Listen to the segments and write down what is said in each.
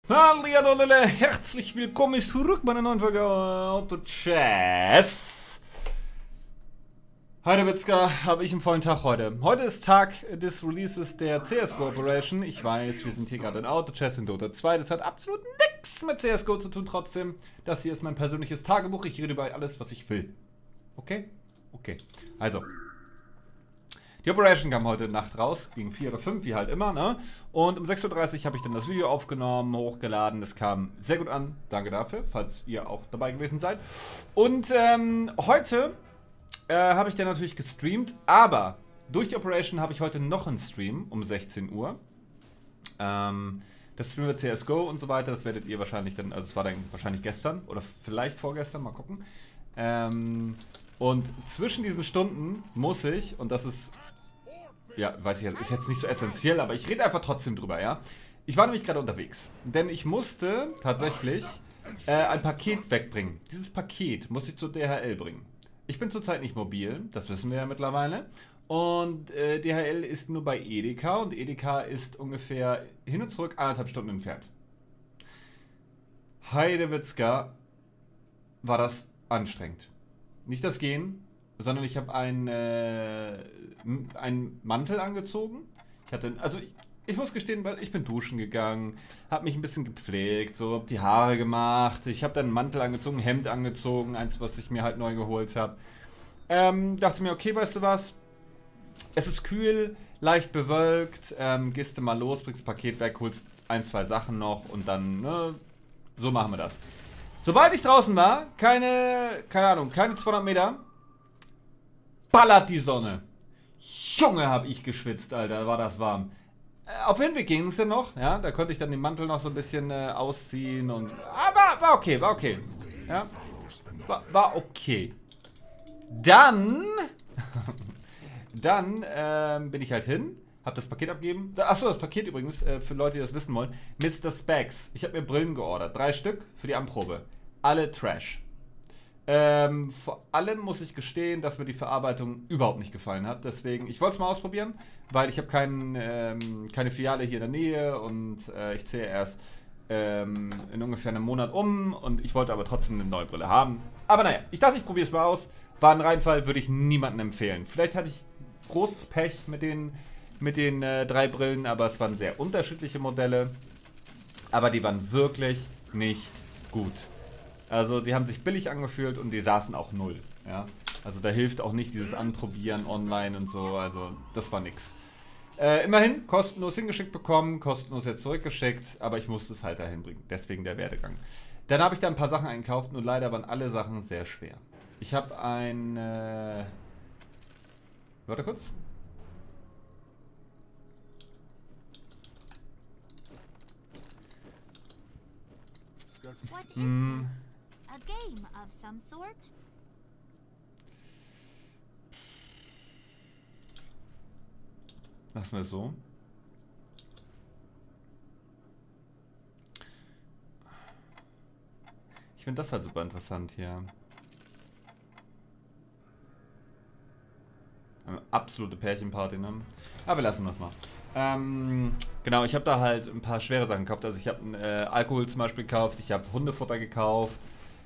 Hallihallo, herzlich willkommen zurück bei einer neuen Folge Auto Chess. Heute Witzka, habe ich einen vollen Tag heute. Heute ist Tag des Releases der CSGO Operation. Ich weiß, wir sind hier gerade in Auto Chess in Dota 2. Das hat absolut nichts mit CSGO zu tun. Trotzdem, das hier ist mein persönliches Tagebuch. Ich rede über alles, was ich will. Okay? Okay. Also. Die Operation kam heute Nacht raus, gegen 4 oder 5, wie halt immer, ne? Und um 6:30 Uhr habe ich dann das Video aufgenommen, hochgeladen. Das kam sehr gut an. Danke dafür, falls ihr auch dabei gewesen seid. Und heute habe ich dann natürlich gestreamt, aber durch die Operation habe ich heute noch einen Stream um 16 Uhr. Das Stream wird CSGO und so weiter, das werdet ihr wahrscheinlich dann, also es war dann wahrscheinlich gestern oder vielleicht vorgestern, mal gucken. Und zwischen diesen Stunden muss ich, und das ist, ja, weiß ich, ist jetzt nicht so essentiell, aber ich rede einfach trotzdem drüber, ja. Ich war nämlich gerade unterwegs, denn ich musste tatsächlich ein Paket wegbringen. Dieses Paket muss ich zur DHL bringen. Ich bin zurzeit nicht mobil, das wissen wir ja mittlerweile. Und DHL ist nur bei Edeka und Edeka ist ungefähr hin und zurück 1,5 Stunden entfernt. Heidewitzka, war das anstrengend. Nicht das Gehen, sondern ich habe einen Mantel angezogen. Ich hatte, also ich muss gestehen, ich bin duschen gegangen, habe mich ein bisschen gepflegt, so hab die Haare gemacht. Ich habe dann einen Mantel angezogen, ein Hemd angezogen, eins, was ich mir halt neu geholt habe. Dachte mir, okay, weißt du was? Es ist kühl, leicht bewölkt, gehst du mal los, bringst das Paket weg, holst 1, 2 Sachen noch und dann, ne, so machen wir das. Sobald ich draußen war, keine Ahnung, keine 200 Meter, ballert die Sonne. Junge, hab ich geschwitzt, Alter, war das warm. Auf Hinweg ging es dann noch, ja, da konnte ich dann den Mantel noch so ein bisschen ausziehen und, aber war okay, ja, war okay. Dann bin ich halt hin, hab das Paket abgegeben. Achso, das Paket übrigens, für Leute, die das wissen wollen, Mr. Specs. Ich habe mir Brillen geordert, 3 Stück für die Anprobe. Alle Trash. Vor allem muss ich gestehen, dass mir die Verarbeitung überhaupt nicht gefallen hat. Deswegen, ich wollte es mal ausprobieren, weil ich habe keine Filiale hier in der Nähe und ich ziehe erst in ungefähr einem Monat um und ich wollte aber trotzdem eine neue Brille haben. Aber naja, ich dachte, ich probiere es mal aus. War ein Reinfall, würde ich niemandem empfehlen. Vielleicht hatte ich großes Pech mit den 3 Brillen, aber es waren sehr unterschiedliche Modelle. Aber die waren wirklich nicht gut. Also die haben sich billig angefühlt und die saßen auch null. Ja? Also da hilft auch nicht dieses Anprobieren online und so. Also das war nix. Immerhin kostenlos hingeschickt bekommen, kostenlos jetzt zurückgeschickt, aber ich musste es halt dahin bringen. Deswegen der Werdegang. Dann habe ich da ein paar Sachen eingekauft, nur leider waren alle Sachen sehr schwer. Ich habe ein... Warte kurz. A game of some sort? Lassen wir es so. Ich finde das halt super interessant hier. Eine absolute Pärchenparty, ne? Aber wir lassen das mal. Genau, ich habe da halt ein paar schwere Sachen gekauft. Also ich habe Alkohol zum Beispiel gekauft, ich habe Hundefutter gekauft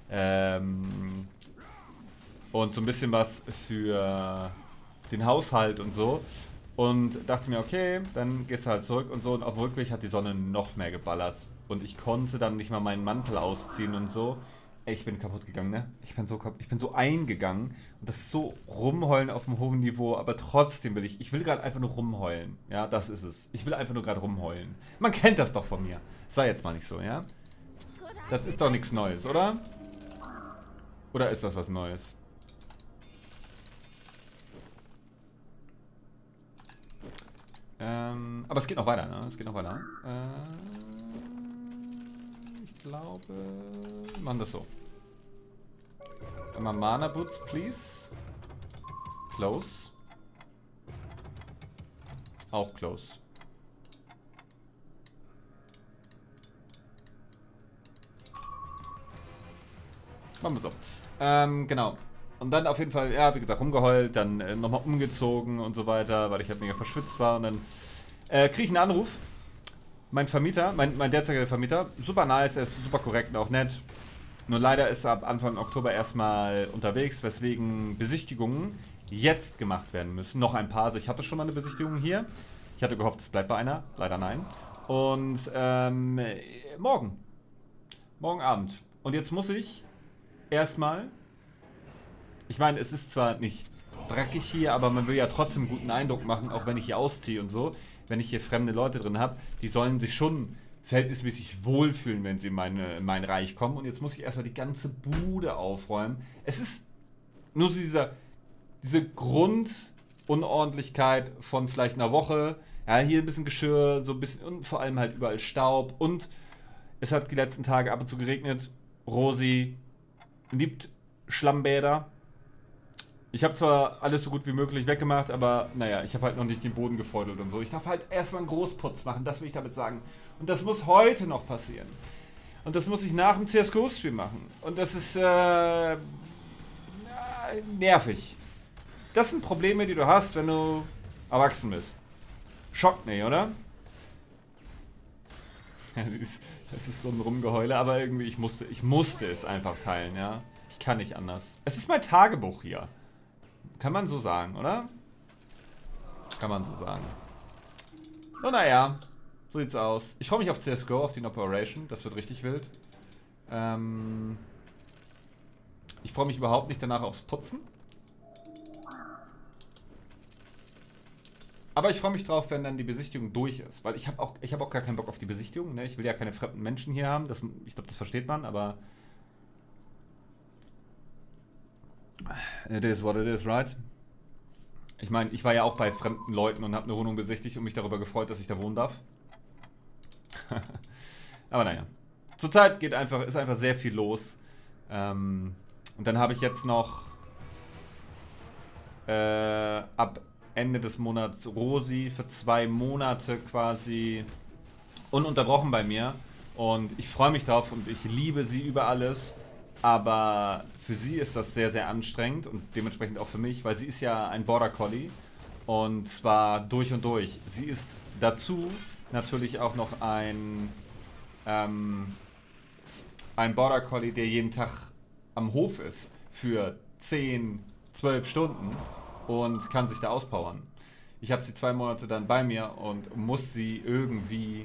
und so ein bisschen was für den Haushalt und so. Und dachte mir, okay, dann gehst du halt zurück und so. Und auf dem Rückweg hat die Sonne noch mehr geballert. Und ich konnte dann nicht mal meinen Mantel ausziehen und so. Ey, ich bin kaputt gegangen, ne? Ich bin so eingegangen. Und das ist so rumheulen auf einem hohen Niveau. Aber trotzdem ich will gerade einfach nur rumheulen. Ja, das ist es. Ich will einfach nur gerade rumheulen. Man kennt das doch von mir. Sei jetzt mal nicht so, ja? Das ist doch nichts Neues, oder? Oder ist das was Neues? Aber es geht noch weiter, ne? Es geht noch weiter. Ich glaube, wir machen das so. Einmal Mana Boots, please. Close. Auch close. Machen wir so. Genau. Und dann auf jeden Fall, ja, wie gesagt, rumgeheult, dann nochmal umgezogen und so weiter, weil ich halt mega verschwitzt war. Und dann kriege ich einen Anruf. mein Vermieter, mein derzeitiger Vermieter, super nice, er ist super korrekt und auch nett. Nur leider ist er ab Anfang Oktober erstmal unterwegs, weswegen Besichtigungen jetzt gemacht werden müssen. Noch ein paar, also ich hatte schon mal eine Besichtigung hier. Ich hatte gehofft, es bleibt bei einer, leider nein. Und morgen Abend. Und jetzt muss ich erstmal, ich meine, es ist zwar nicht dreckig hier, aber man will ja trotzdem einen guten Eindruck machen, auch wenn ich hier ausziehe und so. Wenn ich hier fremde Leute drin habe, die sollen sich schon verhältnismäßig wohlfühlen, wenn sie in mein Reich kommen. Und jetzt muss ich erstmal die ganze Bude aufräumen. Es ist nur so diese Grundunordentlichkeit von vielleicht einer Woche. Ja, hier ein bisschen Geschirr, so ein bisschen und vor allem halt überall Staub. Und es hat die letzten Tage ab und zu geregnet. Rosi liebt Schlammbäder. Ich habe zwar alles so gut wie möglich weggemacht, aber naja, ich habe halt noch nicht den Boden gefeudelt und so. Ich darf halt erstmal einen Großputz machen, das will ich damit sagen. Und das muss heute noch passieren. Und das muss ich nach dem CSGO-Stream machen. Und das ist nervig. Das sind Probleme, die du hast, wenn du erwachsen bist. Schockt nicht, oder? Das ist so ein Rumgeheule, aber irgendwie, ich musste es einfach teilen, ja. Ich kann nicht anders. Es ist mein Tagebuch hier. Kann man so sagen, oder? Kann man so sagen. Und naja, so sieht's aus. Ich freue mich auf CSGO, auf die Operation. Das wird richtig wild. Ich freue mich überhaupt nicht danach aufs Putzen. Aber ich freue mich drauf, wenn dann die Besichtigung durch ist. Weil ich habe auch gar keinen Bock auf die Besichtigung. Ne? Ich will ja keine fremden Menschen hier haben. Ich glaube, das versteht man, aber... It is what it is, right? Ich meine, ich war ja auch bei fremden Leuten und habe eine Wohnung besichtigt und mich darüber gefreut, dass ich da wohnen darf. Aber naja. Zurzeit ist einfach sehr viel los. Und dann habe ich jetzt noch ab Ende des Monats Rosi für 2 Monate quasi ununterbrochen bei mir. Und ich freue mich drauf und ich liebe sie über alles. Aber für sie ist das sehr, sehr anstrengend und dementsprechend auch für mich, weil sie ist ja ein Border Collie und zwar durch und durch. Sie ist dazu natürlich auch noch ein Border Collie, der jeden Tag am Hof ist für 10, 12 Stunden und kann sich da auspowern. Ich habe sie 2 Monate dann bei mir und muss sie irgendwie,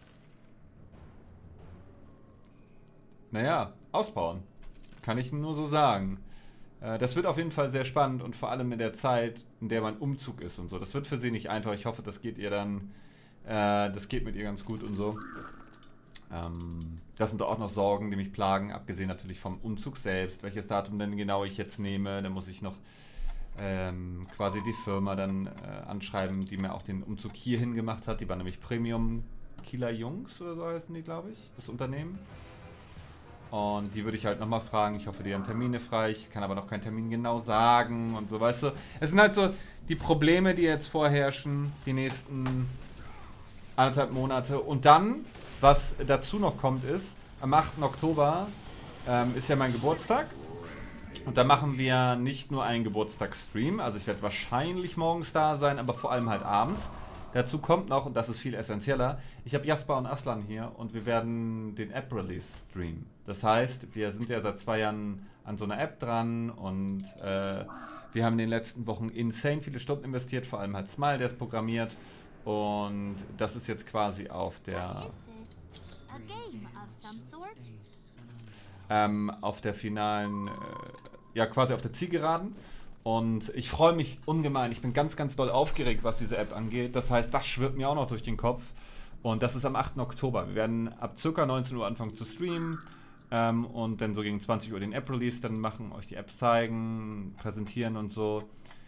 naja, auspowern. Kann ich nur so sagen. Das wird auf jeden Fall sehr spannend und vor allem in der Zeit, in der mein Umzug ist und so. Das wird für sie nicht einfach. Ich hoffe, das geht ihr dann, das geht mit ihr ganz gut und so. Das sind auch noch Sorgen, die mich plagen, abgesehen natürlich vom Umzug selbst. Welches Datum denn genau ich jetzt nehme, dann muss ich noch quasi die Firma dann anschreiben, die mir auch den Umzug hierhin gemacht hat. Die war nämlich Premium Kieler Jungs oder so heißen die, glaube ich, das Unternehmen. Und die würde ich halt nochmal fragen. Ich hoffe, die haben Termine frei. Ich kann aber noch keinen Termin genau sagen und so, weißt du. Es sind halt so die Probleme, die jetzt vorherrschen, die nächsten 1,5 Monate. Und dann, was dazu noch kommt, ist, am 8. Oktober ist ja mein Geburtstag. Und da machen wir nicht nur einen Geburtstagsstream. Also ich werde wahrscheinlich morgens da sein, aber vor allem halt abends. Dazu kommt noch, und das ist viel essentieller, ich habe Jasper und Aslan hier und wir werden den App-Release streamen. Das heißt, wir sind ja seit 2 Jahren an so einer App dran und wir haben in den letzten Wochen insane viele Stunden investiert, vor allem halt Smile, der ist programmiert. Und das ist jetzt quasi auf der finalen, ja quasi auf der Zielgeraden. Und ich freue mich ungemein. Ich bin ganz, ganz doll aufgeregt, was diese App angeht. Das heißt, das schwirrt mir auch noch durch den Kopf. Und das ist am 8. Oktober. Wir werden ab ca. 19 Uhr anfangen zu streamen. Und dann so gegen 20 Uhr den App-Release dann machen, euch die App zeigen, präsentieren und so.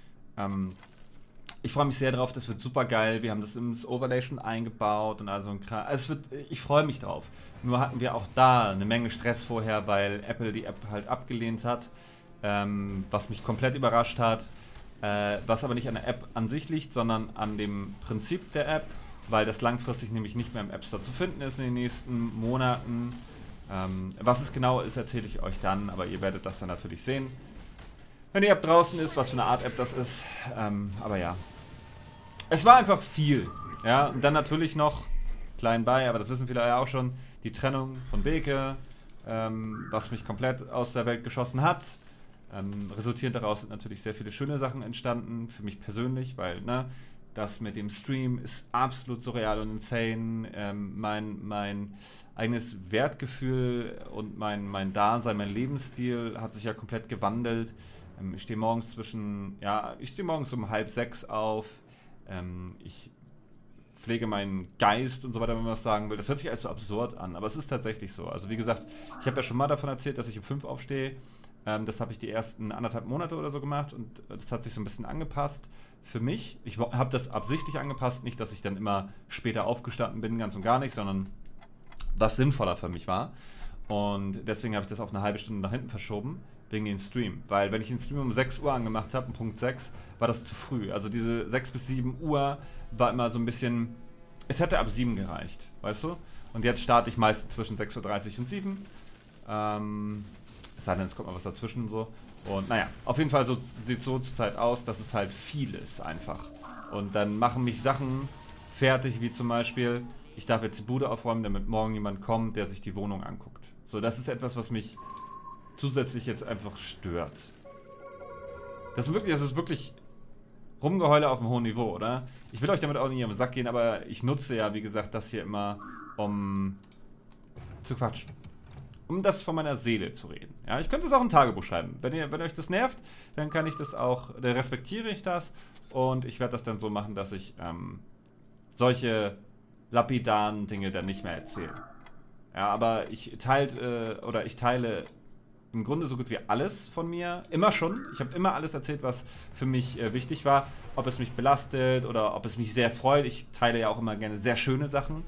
Ich freue mich sehr drauf, das wird super geil. Wir haben das ins Overlay schon eingebaut und also ein Kram. Also ich freue mich drauf. Nur hatten wir auch da eine Menge Stress vorher, weil Apple die App halt abgelehnt hat. Was mich komplett überrascht hat, was aber nicht an der App an sich liegt, sondern an dem Prinzip der App, weil das langfristig nämlich nicht mehr im App Store zu finden ist in den nächsten Monaten. Was es genau ist, erzähle ich euch dann, aber ihr werdet das dann natürlich sehen, wenn die App draußen ist, was für eine Art App das ist. Aber ja, es war einfach viel. Ja, und dann natürlich noch klein bei, aber das wissen viele ja auch schon. Die Trennung von Beke, was mich komplett aus der Welt geschossen hat. Resultierend daraus sind natürlich sehr viele schöne Sachen entstanden, für mich persönlich, weil, ne, das mit dem Stream ist absolut surreal und insane. Mein eigenes Wertgefühl und mein Dasein, mein Lebensstil hat sich ja komplett gewandelt. Ich stehe morgens ich stehe morgens um 5:30 auf. Ich pflege meinen Geist und so weiter, wenn man das sagen will. Das hört sich alles so absurd an, aber es ist tatsächlich so. Also wie gesagt, ich habe ja schon mal davon erzählt, dass ich um 5 aufstehe. Das habe ich die ersten 1,5 Monate oder so gemacht und das hat sich so ein bisschen angepasst für mich. Ich habe das absichtlich angepasst, nicht, dass ich dann immer später aufgestanden bin, ganz und gar nicht, sondern was sinnvoller für mich war. Und deswegen habe ich das auf eine halbe Stunde nach hinten verschoben, wegen den Stream. Weil wenn ich den Stream um 6 Uhr angemacht habe, um Punkt 6, war das zu früh. Also diese 6 bis 7 Uhr war immer so ein bisschen, es hätte ab 7 gereicht, weißt du? Und jetzt starte ich meist zwischen 6:30 Uhr und 7. Es sei denn, es kommt mal was dazwischen und so. Und naja, auf jeden Fall sieht so zur Zeit aus, dass es halt viel ist einfach. Und dann machen mich Sachen fertig, wie zum Beispiel, ich darf jetzt die Bude aufräumen, damit morgen jemand kommt, der sich die Wohnung anguckt. So, das ist etwas, was mich zusätzlich jetzt einfach stört. Das ist wirklich Rumgeheule auf einem hohen Niveau, oder? Ich will euch damit auch nicht am Sack gehen, aber ich nutze ja, wie gesagt, das hier immer, um zu quatschen. Um das von meiner Seele zu reden. Ja, ich könnte es auch im Tagebuch schreiben. Wenn euch das nervt, dann kann ich das auch, dann respektiere ich das und ich werde das dann so machen, dass ich solche lapidaren Dinge dann nicht mehr erzähle. Ja, aber ich teile im Grunde so gut wie alles von mir. Immer schon. Ich habe immer alles erzählt, was für mich wichtig war. Ob es mich belastet oder ob es mich sehr freut. Ich teile ja auch immer gerne sehr schöne Sachen.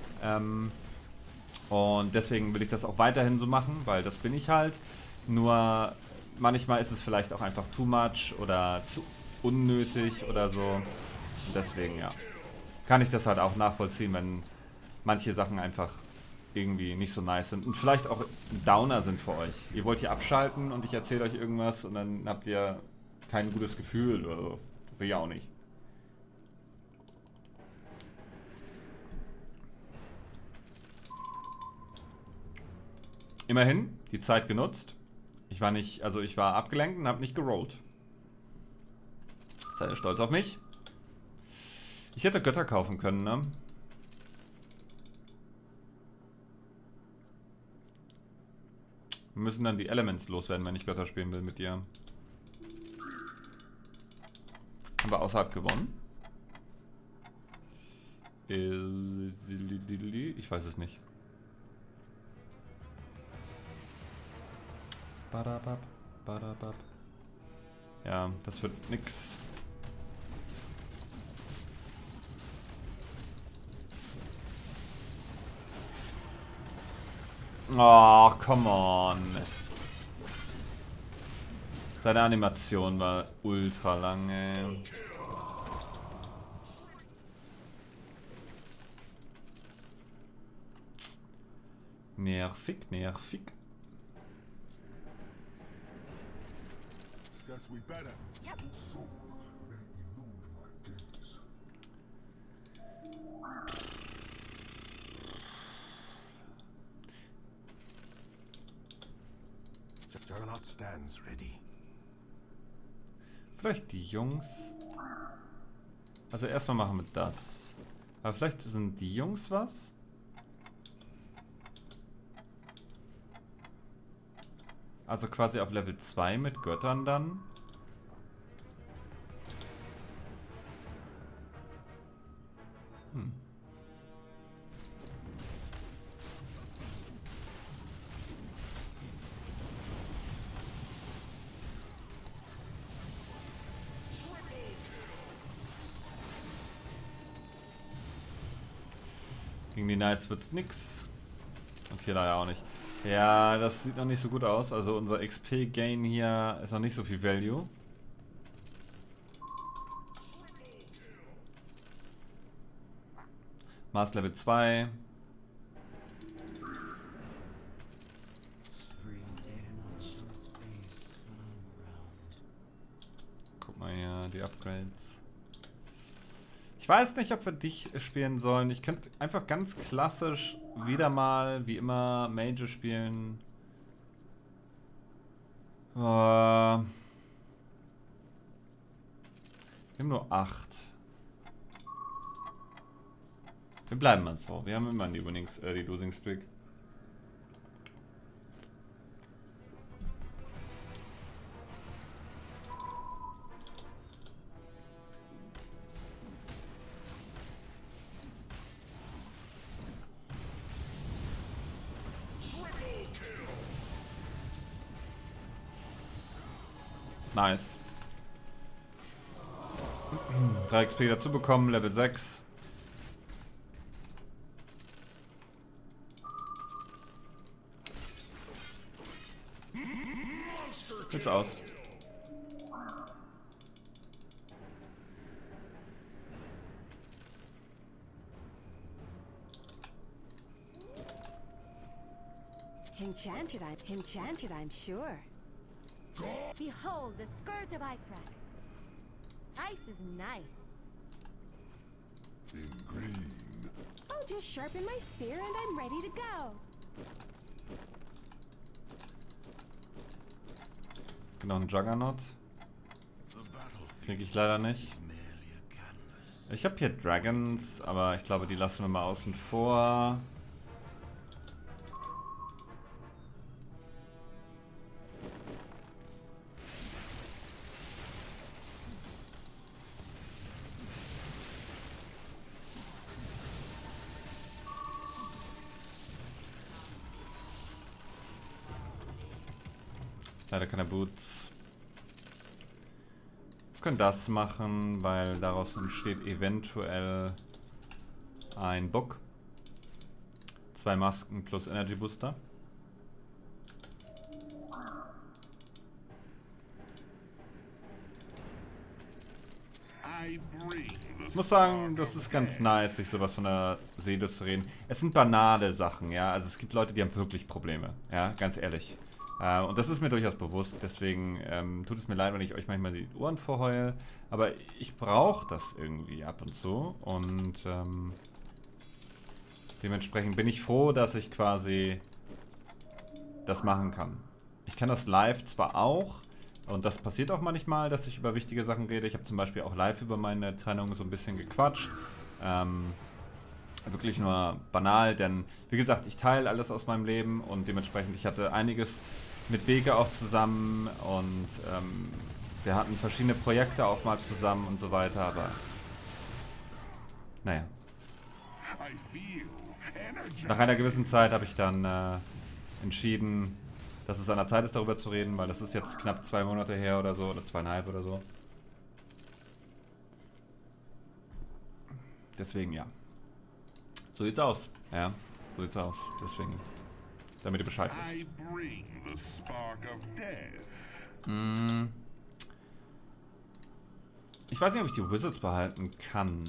Und deswegen will ich das auch weiterhin so machen, weil das bin ich halt. Nur manchmal ist es vielleicht auch einfach too much oder zu unnötig oder so. Und deswegen, ja, kann ich das halt auch nachvollziehen, wenn manche Sachen einfach irgendwie nicht so nice sind. Und vielleicht auch ein Downer sind für euch. Ihr wollt hier abschalten und ich erzähle euch irgendwas und dann habt ihr kein gutes Gefühl oder so. Das will ich auch nicht. Immerhin, die Zeit genutzt. Ich war abgelenkt und habe nicht gerollt. Seid ihr stolz auf mich? Ich hätte Götter kaufen können, ne? Wir müssen dann die Elements loswerden, wenn ich Götter spielen will mit dir. Haben wir außerhalb gewonnen? Ich weiß es nicht. Ja, das wird nix. Oh, come on. Seine Animation war ultra lang, ey. Nervig, nervig. Juggernaut stands ready. Vielleicht die Jungs. Also erstmal machen wir das. Aber vielleicht sind die Jungs was? Also quasi auf Level 2 mit Göttern dann. Gegen die Knights wird's nix. Und hier leider auch nicht. Ja, das sieht noch nicht so gut aus. Also unser XP-Gain hier ist noch nicht so viel Value. Mars Level 2. Guck mal hier, die Upgrades. Ich weiß nicht, ob wir dich spielen sollen. Ich könnte einfach ganz klassisch wieder mal, wie immer, Mage spielen. Wir haben nur 8. Wir bleiben mal so. Wir haben immer die Losing Streak. Nice. 3 XP dazu bekommen, Level 6. Sieht's aus. Enchanted, I'm sure. Behold the scourge of Icewrack. Ice is nice. In green. I'll just sharpen my spear and I'm ready to go. Noch ein Juggernaut. Kriege ich leider nicht. Ich habe hier Dragons, aber ich glaube, die lassen wir mal außen vor. Leider keine Boots. Wir können das machen, weil daraus entsteht eventuell ein Bock. 2 Masken plus Energy Booster. Ich muss sagen, das ist ganz nice, sich sowas von der Seele zu reden. Es sind banale Sachen, ja. Also es gibt Leute, die haben wirklich Probleme, ja, ganz ehrlich. Und das ist mir durchaus bewusst, deswegen tut es mir leid, wenn ich euch manchmal die Ohren vorheule, aber ich brauche das irgendwie ab und zu und dementsprechend bin ich froh, dass ich quasi das machen kann. Ich kann das live zwar auch und das passiert auch manchmal, dass ich über wichtige Sachen rede. Ich habe zum Beispiel auch live über meine Trennung so ein bisschen gequatscht. Wirklich nur banal, denn wie gesagt, ich teile alles aus meinem Leben und dementsprechend, ich hatte einiges mit Beke auch zusammen und wir hatten verschiedene Projekte auch mal zusammen und so weiter, aber naja. Nach einer gewissen Zeit habe ich dann entschieden, dass es an der Zeit ist, darüber zu reden, weil das ist jetzt knapp 2 Monate her oder so, oder 2,5 oder so. Deswegen ja. So sieht's aus. Ja, so sieht's aus. Deswegen, damit ihr Bescheid wisst. Ich weiß nicht, ob ich die Wizards behalten kann.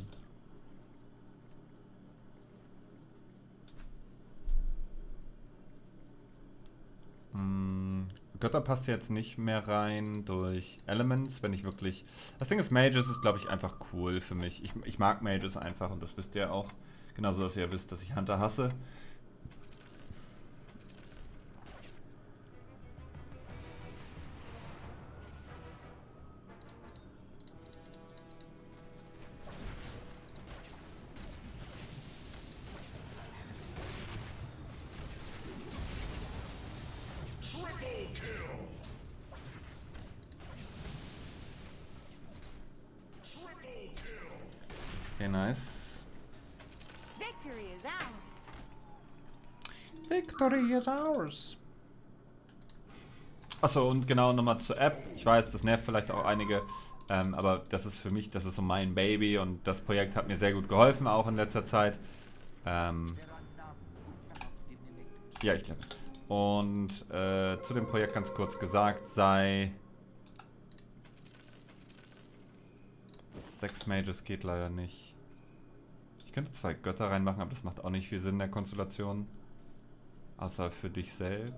Götter passt jetzt nicht mehr rein durch Elements, wenn ich wirklich... Das Ding ist, Mages ist, glaube ich, einfach cool für mich. Ich mag Mages einfach und das wisst ihr auch. Genauso, dass ihr wisst, dass ich Hunter hasse. Okay, nice. Victory is ours. Victory is ours. Achso, und genau nochmal zur App. Ich weiß, das nervt vielleicht auch einige, aber das ist für mich, das ist so mein Baby und das Projekt hat mir sehr gut geholfen, auch in letzter Zeit. Ja, ich glaube. Und zu dem Projekt ganz kurz gesagt sei... 6 Mages geht leider nicht. Ich könnte 2 Götter reinmachen, aber das macht auch nicht viel Sinn in der Konstellation. Außer für dich selbst.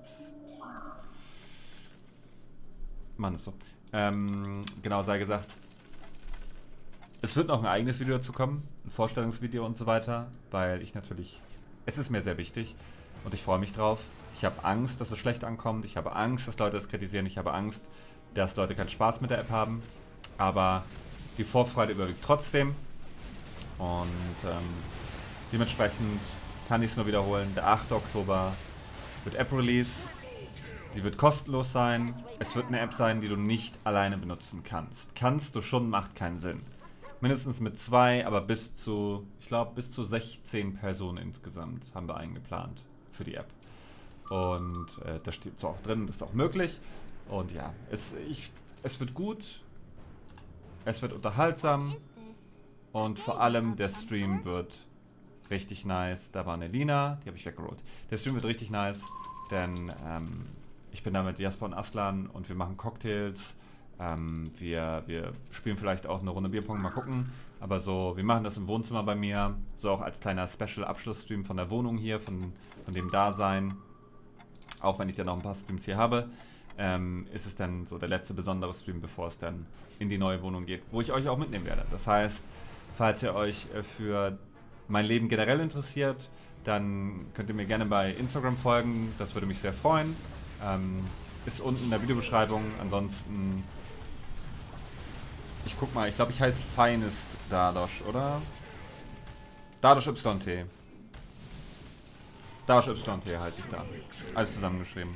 Mann, ist so. Genau, sei gesagt. Es wird noch ein eigenes Video dazu kommen, ein Vorstellungsvideo und so weiter, weil ich natürlich, es ist mir sehr wichtig und ich freue mich drauf. Ich habe Angst, dass es schlecht ankommt, ich habe Angst, dass Leute es kritisieren, ich habe Angst, dass Leute keinen Spaß mit der App haben, aber die Vorfreude überwiegt trotzdem und dementsprechend kann ich es nur wiederholen, der 8. Oktober wird App-Release, sie wird kostenlos sein, es wird eine App sein, die du nicht alleine benutzen kannst. Kannst du schon, macht keinen Sinn. Mindestens mit 2, aber bis zu, ich glaube, bis zu 16 Personen insgesamt haben wir eingeplant für die App. Und das steht so auch drin, das ist auch möglich. Und ja, es wird gut, es wird unterhaltsam und vor allem der Stream wird richtig nice. Da war eine Lina, die habe ich weggerollt. Der Stream wird richtig nice, denn ich bin da mit Jasper und Aslan und wir machen Cocktails. Wir spielen vielleicht auch eine Runde Bierpong, mal gucken. Aber so, wir machen das im Wohnzimmer bei mir. So auch als kleiner Special-Abschlussstream von der Wohnung hier, von dem Dasein. Auch wenn ich dann noch ein paar Streams hier habe, ist es dann so der letzte besondere Stream, bevor es dann in die neue Wohnung geht, wo ich euch auch mitnehmen werde. Das heißt, falls ihr euch für mein Leben generell interessiert, dann könnt ihr mir gerne bei Instagram folgen. Das würde mich sehr freuen. Ist unten in der Videobeschreibung. Ansonsten, ich guck mal, ich glaube, ich heiße Finest Dadosh, oder? Dadosh YT. Dadosh YT heiße ich da. Alles zusammengeschrieben.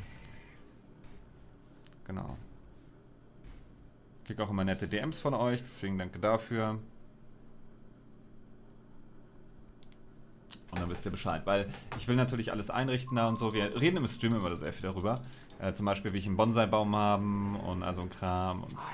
Genau. Ich kriege auch immer nette DMs von euch, deswegen danke dafür. Und dann wisst ihr Bescheid, weil ich will natürlich alles einrichten da und so. Wir reden im Stream immer sehr viel darüber. Zum Beispiel, wie ich einen Bonsai-Baum haben und also ein Kram. Und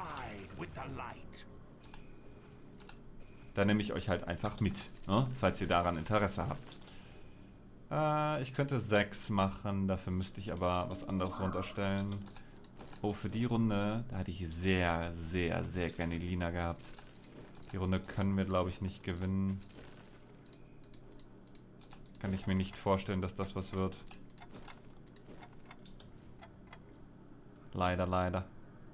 da nehme ich euch halt einfach mit, ne? Falls ihr daran Interesse habt. Ich könnte 6 machen, dafür müsste ich aber was anderes runterstellen. Oh, für die Runde, da hätte ich sehr, sehr, sehr gerne Lina gehabt. Die Runde können wir, glaube ich, nicht gewinnen. Kann ich mir nicht vorstellen, dass das was wird. Leider, leider.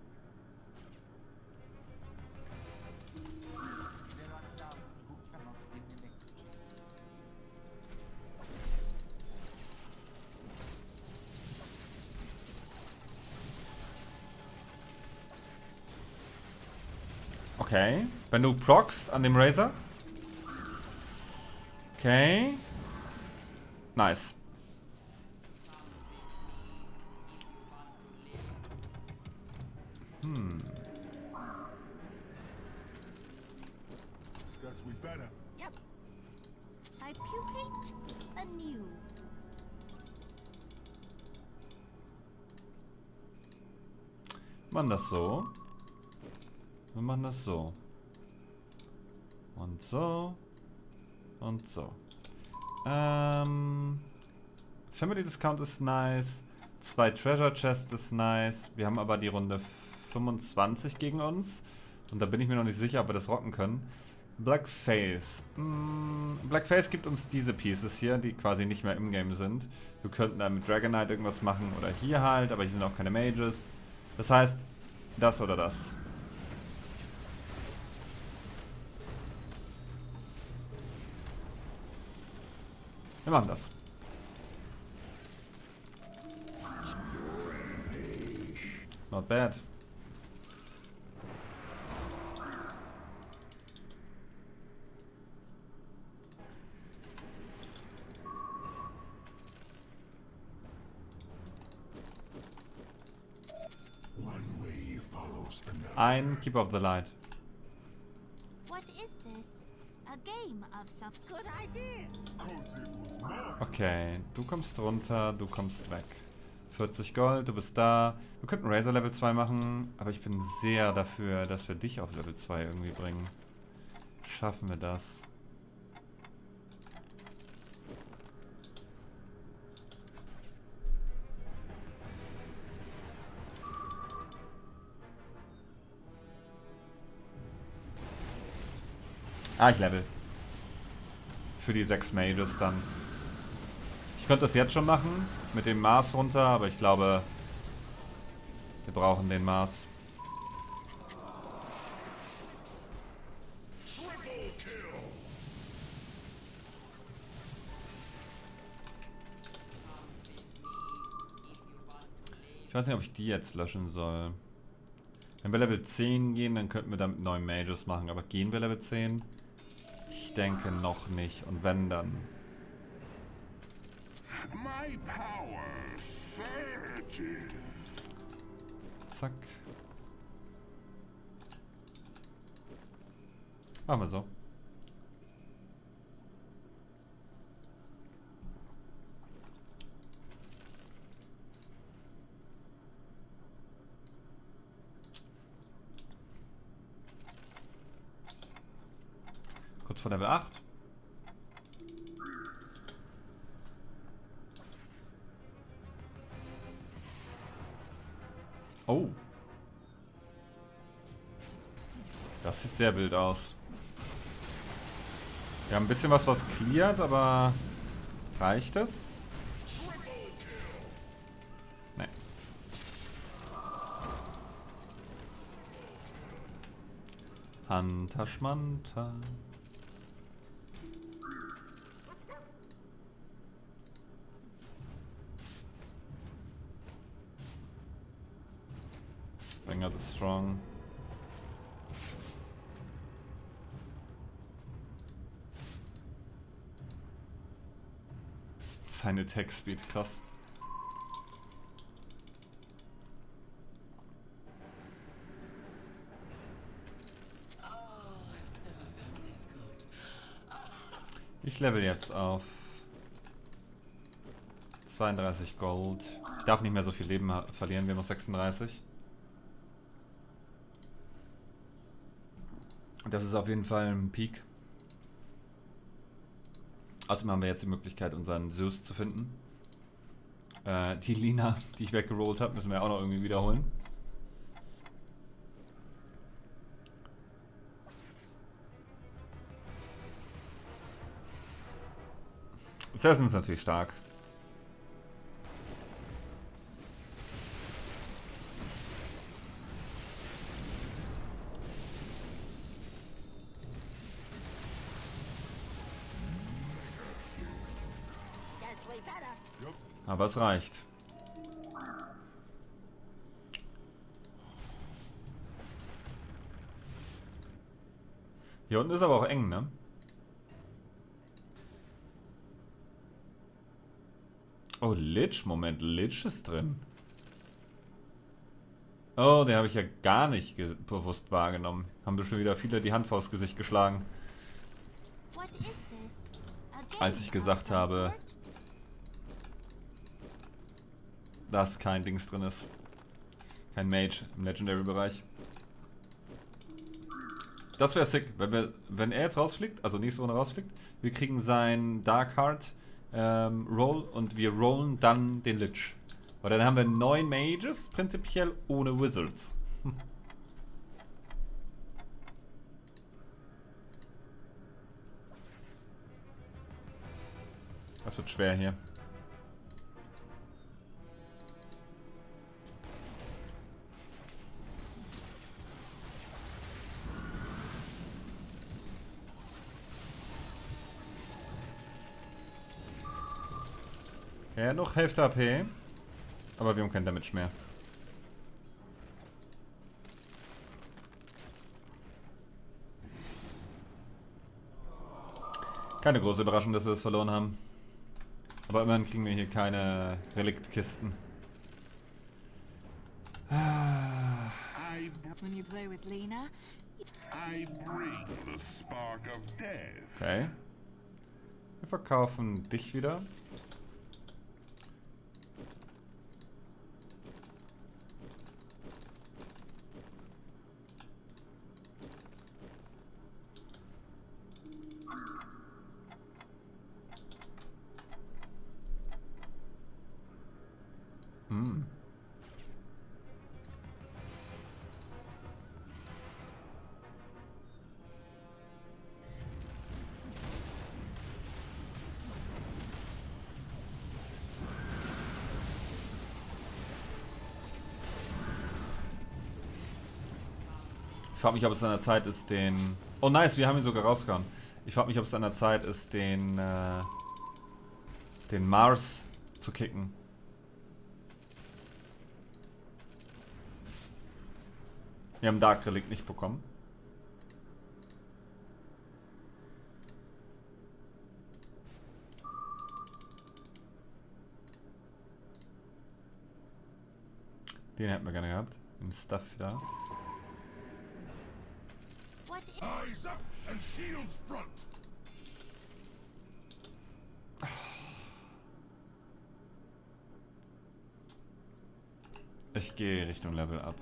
Okay. Wenn du proccst an dem Razor. Okay. Nice. Yep. I pupate anew. Wir machen das so. Wir machen das so. Und so. Und so. Family Discount ist nice. 2 Treasure Chests ist nice. Wir haben aber die Runde 25 gegen uns. Und da bin ich mir noch nicht sicher, ob wir das rocken können. Blackface. Blackface gibt uns diese Pieces hier, die quasi nicht mehr im Game sind. Wir könnten da mit Dragonite irgendwas machen oder hier halt, aber hier sind auch keine Mages. Das heißt, das oder das. Wir machen das. Not bad. Ein Keeper of the Light. What is this? A game of some good idea. Okay, du kommst runter, du kommst weg. 40 Gold, du bist da. Wir könnten Razor Level 2 machen, aber ich bin sehr dafür, dass wir dich auf Level 2 irgendwie bringen. Schaffen wir das? Ah, ich level. Für die 6 Mages dann. Ich könnte das jetzt schon machen, mit dem Mars runter, aber ich glaube, wir brauchen den Mars. Ich weiß nicht, ob ich die jetzt löschen soll. Wenn wir Level 10 gehen, dann könnten wir damit 9 Mages machen. Aber gehen wir Level 10? Ich denke noch nicht. Und wenn dann? My power surges. Zack. Machen wir so. Kurz vor Level 8. Oh. Das sieht sehr wild aus. Wir haben ein bisschen was cleart, aber reicht es? Nee. Hunter Schmanta. Bringer the Strong. Seine Attack Speed, krass. Ich level jetzt auf 32 Gold. Ich darf nicht mehr so viel Leben verlieren, wir haben noch 36. Das ist auf jeden Fall ein Peak. Außerdem haben wir jetzt die Möglichkeit, unseren Zeus zu finden. Die Lina, die ich weggerollt habe, müssen wir auch noch irgendwie wiederholen. Assassin ist natürlich stark. Aber es reicht. Hier unten ist aber auch eng, ne? Oh, Lich. Moment, Lich ist drin. Oh, den habe ich ja gar nicht bewusst wahrgenommen. Haben bestimmt wieder viele die Hand vors Gesicht geschlagen. Als ich gesagt habe, dass kein Dings drin ist. Kein Mage im Legendary-Bereich. Das wäre sick, wenn er jetzt rausfliegt, also nächste Runde rausfliegt. Wir kriegen sein Dark Heart Roll und wir rollen dann den Lich. Weil dann haben wir 9 Mages, prinzipiell ohne Wizards. Das wird schwer hier. Ja, noch Hälfte AP. Aber wir haben kein Damage mehr. Keine große Überraschung, dass wir das verloren haben. Aber immerhin kriegen wir hier keine Reliktkisten. When you play with Lena, I bring the spark of death. Okay. Wir verkaufen dich wieder. Ich frage mich, ob es an der Zeit ist, den... Oh nice, wir haben ihn sogar rausgehauen. Ich frage mich, ob es an der Zeit ist, den Mars zu kicken. Wir haben Dark Relic nicht bekommen. Den hätten wir gerne gehabt. Den Stuff da. What is Eyes up and shields front. Ich gehe Richtung Level Up.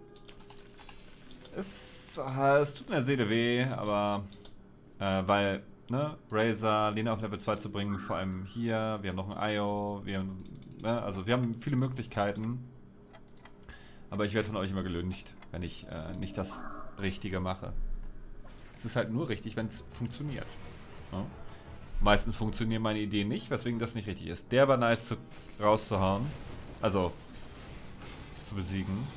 Es tut in der Seele weh, aber weil, ne, Razor, Lina auf Level 2 zu bringen, vor allem hier, wir haben noch ein IO, wir haben, ne, also wir haben viele Möglichkeiten. Aber ich werde von euch immer gelüncht, wenn ich nicht das Richtige mache. Es ist halt nur richtig, wenn es funktioniert. Ne? Meistens funktionieren meine Ideen nicht, weswegen das nicht richtig ist. Der war nice rauszuhauen. Also zu besiegen.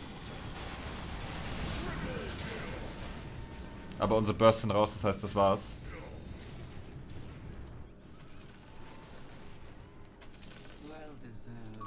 Aber unsere Burst sind raus, das heißt, das war's. Well deserved.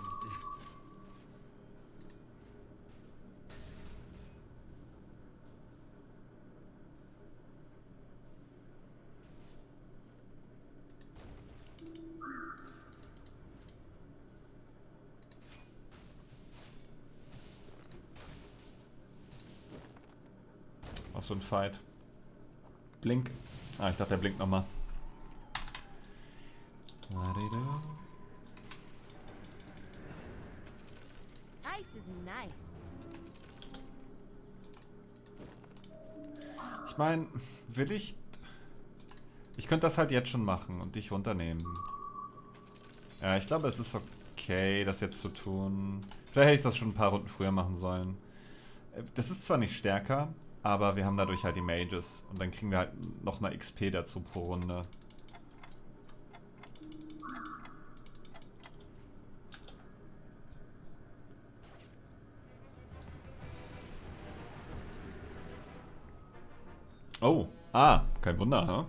Auf so ein Fight. Blink. Ah, ich dachte, der blinkt nochmal. Ice is nice. Ich meine, will ich... Ich könnte das halt jetzt schon machen und dich runternehmen. Ja, ich glaube, es ist okay, das jetzt zu tun. Vielleicht hätte ich das schon ein paar Runden früher machen sollen. Das ist zwar nicht stärker, aber wir haben dadurch halt die Mages. Und dann kriegen wir halt nochmal XP dazu pro Runde. Oh, kein Wunder, ne?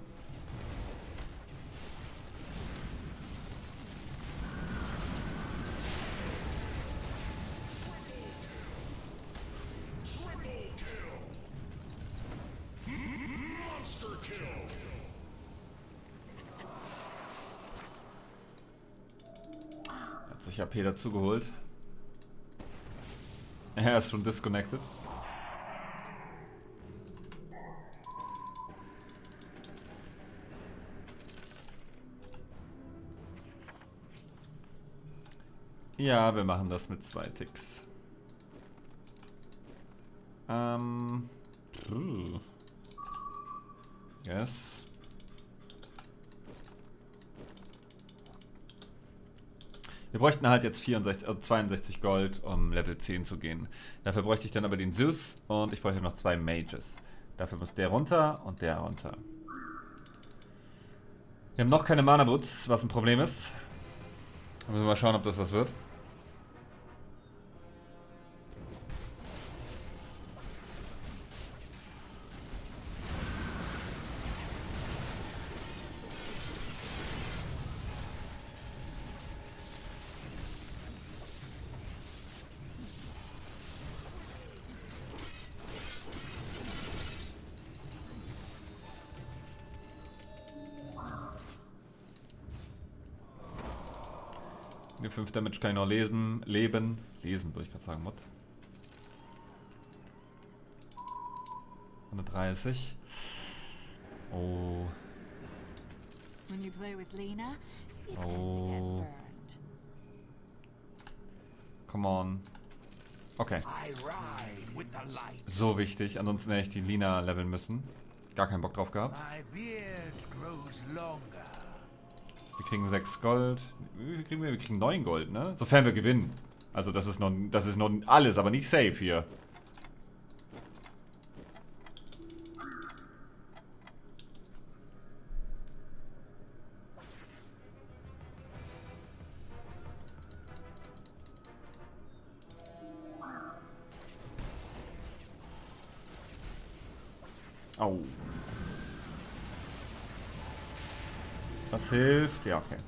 Hat sich AP dazu geholt. Er ist schon disconnected. Ja, wir machen das mit 2 Ticks. Yes. Wir bräuchten halt jetzt 62 Gold, um Level 10 zu gehen. Dafür bräuchte ich dann aber den Zeus und ich bräuchte noch 2 Mages. Dafür muss der runter und der runter. Wir haben noch keine Mana Boots, was ein Problem ist. Da müssen wir mal schauen, ob das was wird. Die 5 Damage kann ich noch lesen, würde ich gerade sagen, Mod. 130. Oh. When you play with Lena, you tend to Oh. get burned. Come on. Okay. I ride with the light. So wichtig, ansonsten hätte ich die Lina leveln müssen. Gar keinen Bock drauf gehabt. My beard grows longer. Wir kriegen 6 Gold. Wie viel kriegen wir? Wir kriegen 9 Gold, ne? Sofern wir gewinnen. Also das ist noch alles, aber nicht safe hier. Au. Das hilft? Ja, okay.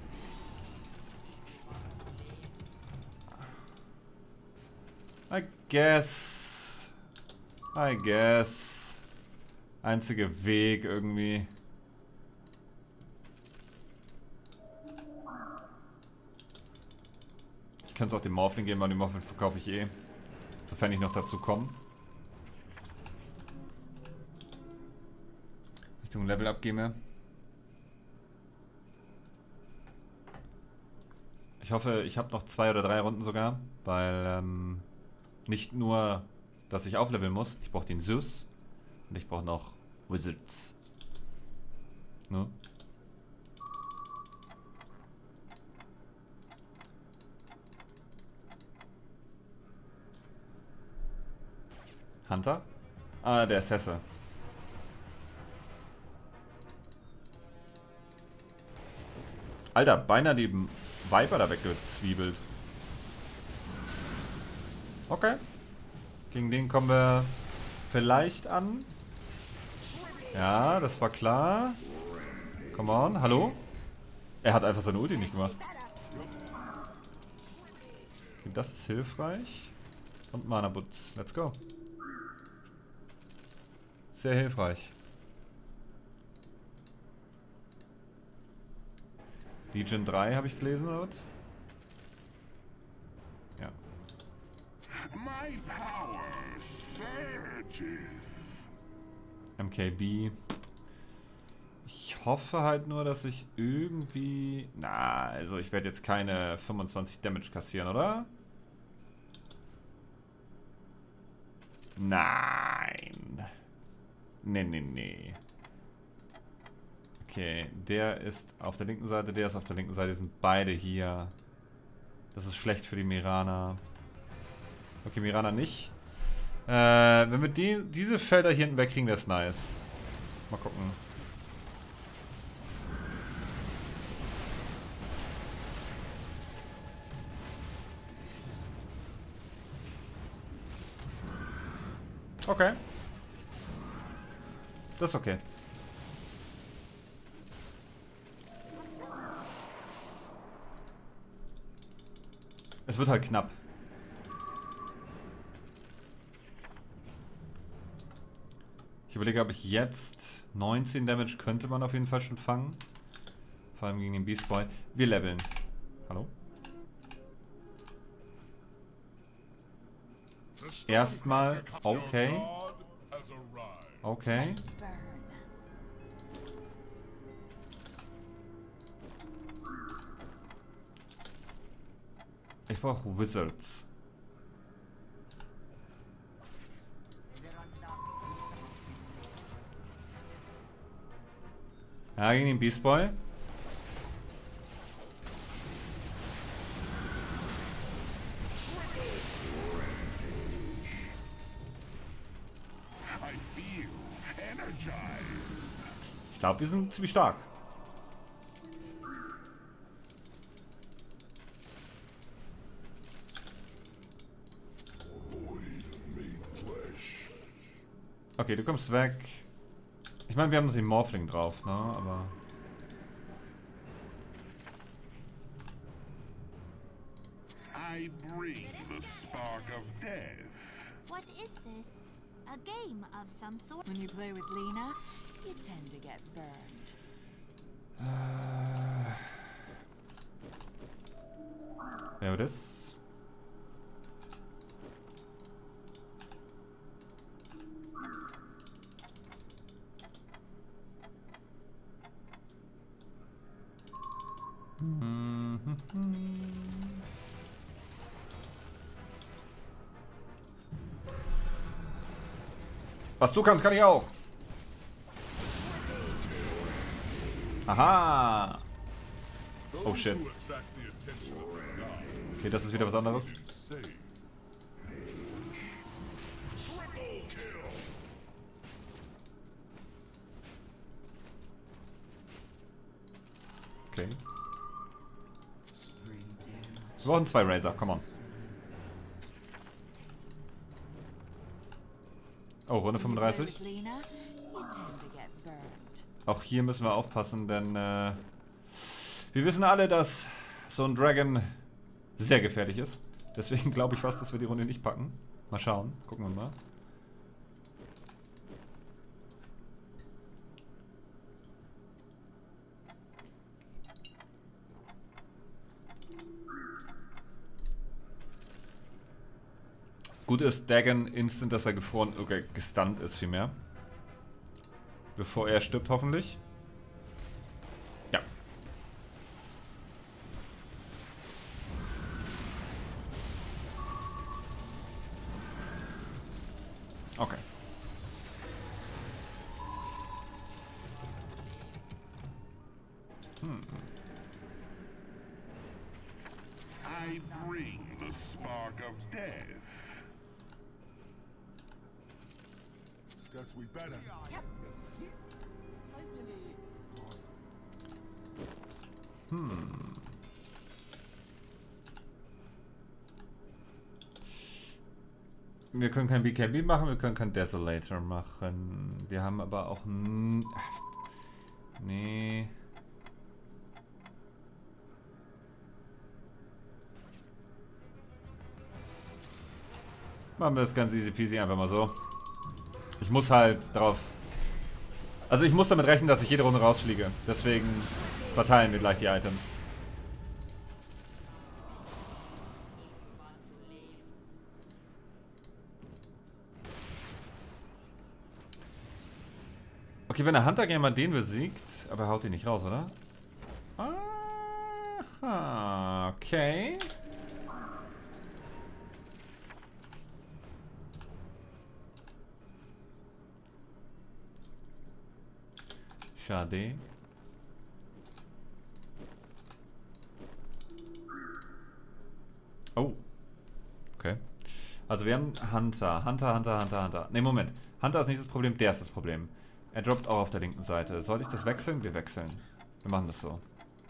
I guess. I guess. Einziger Weg irgendwie. Ich könnte es auch dem Morphling geben, aber den Morphling verkaufe ich eh. Sofern ich noch dazu komme. Richtung Level abgebe. Ich hoffe, ich habe noch 2 oder 3 Runden sogar, weil nicht nur, dass ich aufleveln muss, ich brauche den Zeus und ich brauche noch Wizards. Ne? Hunter? Ah, der Assessor. Alter, beinahe die Viper da weggezwiebelt. Okay. Gegen den kommen wir vielleicht an. Ja, das war klar. Come on, hallo? Er hat einfach seine Ulti nicht gemacht. Okay, das ist hilfreich. Und Mana Boots. Let's go. Sehr hilfreich. Legion 3 habe ich gelesen, oder was? Ja. My power surges. MKB. Ich hoffe halt nur, dass ich irgendwie... Na, also ich werde jetzt keine 25 Damage kassieren, oder? Nein. Nee. Okay, der ist auf der linken Seite, der ist auf der linken Seite, die sind beide hier. Das ist schlecht für die Mirana. Okay, Mirana nicht. Wenn wir diese Felder hier hinten wegkriegen, wäre es nice. Mal gucken. Okay. Das ist okay. Es wird halt knapp. Ich überlege, ob ich jetzt 19 Damage könnte man auf jeden Fall schon fangen. Vor allem gegen den Beast Boy. Wir leveln. Hallo? Erstmal. Okay. Okay. Ich brauche Wizards. Ja, gegen den Beast Boy. Ich glaube, wir sind ziemlich stark. Okay, du kommst weg. Ich meine, wir haben noch den Morphling drauf, ne? Aber... I bring the spark of death. What is this? A game of some sort? When you play with Lena, you tend to get burned. Wer das? Was du kannst, kann ich auch. Aha. Oh shit. Okay, das ist wieder was anderes. Okay. Wir brauchen 2 Razor, come on. Oh, Runde 35. Auch hier müssen wir aufpassen, denn wir wissen alle, dass so ein Dragon sehr gefährlich ist. Deswegen glaube ich fast, dass wir die Runde nicht packen. Mal schauen, gucken wir mal. Gut ist Dagon instant, dass er gefroren, okay, gestunt ist vielmehr. Bevor er stirbt, hoffentlich. Ja. Okay. I bring the spark of death. Guess we better. Wir können kein BKB machen, wir können kein Desolator machen. Wir haben aber auch... Nee. Machen wir das ganz easy peasy einfach mal so. Ich muss halt drauf... Also ich muss damit rechnen, dass ich jede Runde rausfliege. Deswegen verteilen wir gleich die Items. Okay, wenn der Hunter gerne mal den besiegt, aber er haut ihn nicht raus, oder? Aha, okay. Schade. Oh. Okay. Also wir haben Hunter. Ne, Moment. Hunter ist nicht das Problem, der ist das Problem. Er droppt auch auf der linken Seite. Sollte ich das wechseln? Wir wechseln. Wir machen das so.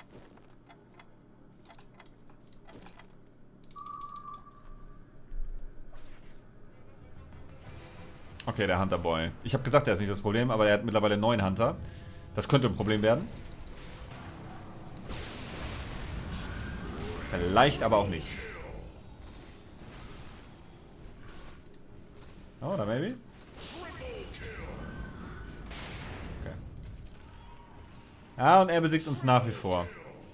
Okay, der Hunter Boy. Ich habe gesagt, er ist nicht das Problem, aber er hat mittlerweile 9 Hunter. Das könnte ein Problem werden. Vielleicht aber auch nicht. Oh, oder maybe? Okay. Ja, und er besiegt uns nach wie vor.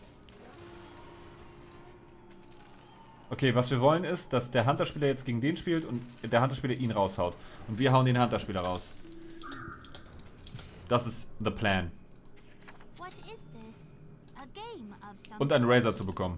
Okay, was wir wollen ist, dass der Hunter-Spieler jetzt gegen den spielt und der Hunter-Spieler ihn raushaut. Und wir hauen den Hunter-Spieler raus. Das ist the plan. What is this? A game of some Und einen Razor zu bekommen.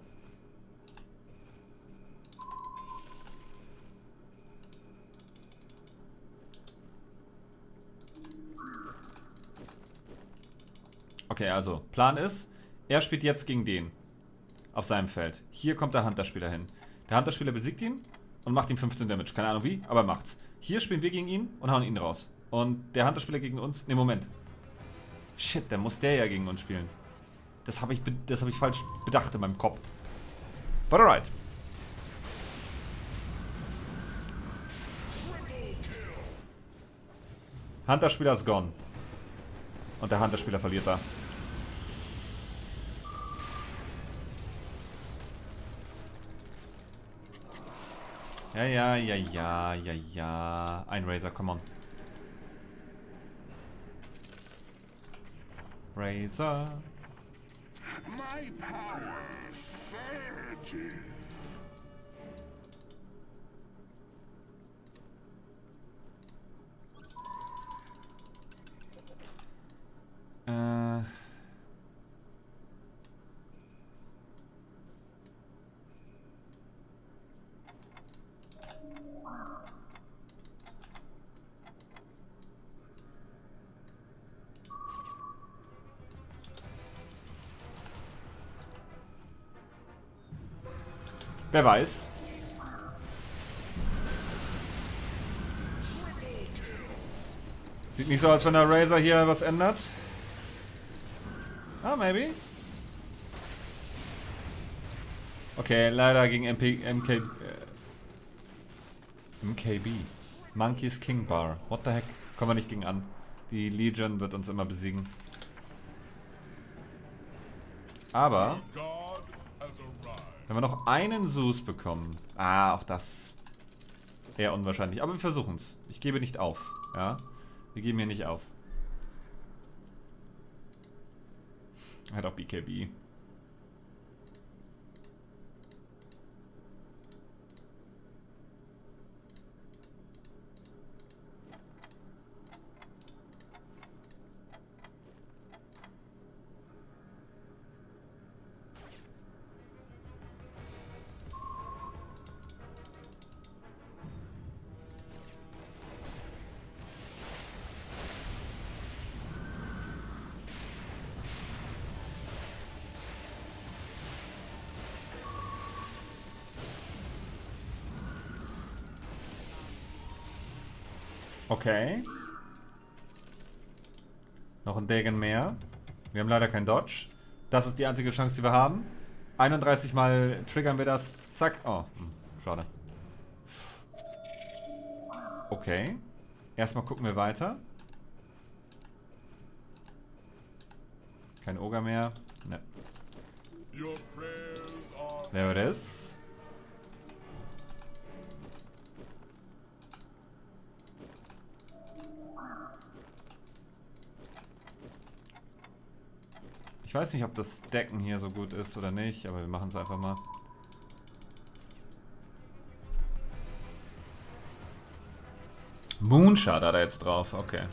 Okay, also, Plan ist, er spielt jetzt gegen den. Auf seinem Feld. Hier kommt der Hunter-Spieler hin. Der Hunter-Spieler besiegt ihn und macht ihm 15 Damage. Keine Ahnung wie, aber er macht's. Hier spielen wir gegen ihn und hauen ihn raus. Und der Hunter-Spieler gegen uns... Ne, Moment. Shit, dann muss der ja gegen uns spielen. Das habe ich falsch bedacht in meinem Kopf. But alright. Hunter-Spieler ist gone. Und der Hunter-Spieler verliert da. Ja. Ein Razor, come on. Razor. My power surges. Wer weiß. Sieht nicht so aus, wenn der Razor hier was ändert. Ah, maybe. Okay, leider gegen MKB. Monkey's King Bar. What the heck? Kommen wir nicht gegen an. Die Legion wird uns immer besiegen. Aber God has arrived. wenn wir noch einen Zeus bekommen. Ah, auch das. Eher unwahrscheinlich. Aber wir versuchen es. Ich gebe nicht auf. Ja. Wir geben hier nicht auf. Hat auch BKB. Okay. Noch ein Degen mehr. Wir haben leider keinen Dodge. Das ist die einzige Chance, die wir haben. 31 Mal triggern wir das. Zack. Oh, schade. Okay. Erstmal gucken wir weiter. Kein Ogre mehr. Ne. There it is. Ich weiß nicht, ob das Stacken hier so gut ist oder nicht, aber wir machen es einfach mal. Moonshot hat er jetzt drauf, okay.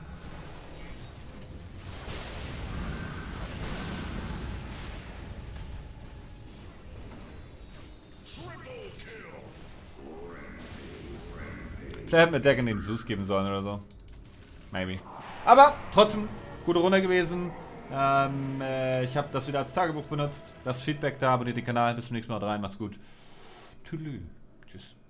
Vielleicht hätten wir Deck in dem Zeus geben sollen oder so. Maybe. Aber trotzdem, gute Runde gewesen. Ich habe das wieder als Tagebuch benutzt. Lasst Feedback da, abonniert den Kanal. Bis zum nächsten Mal rein. Macht's gut. Tschüss.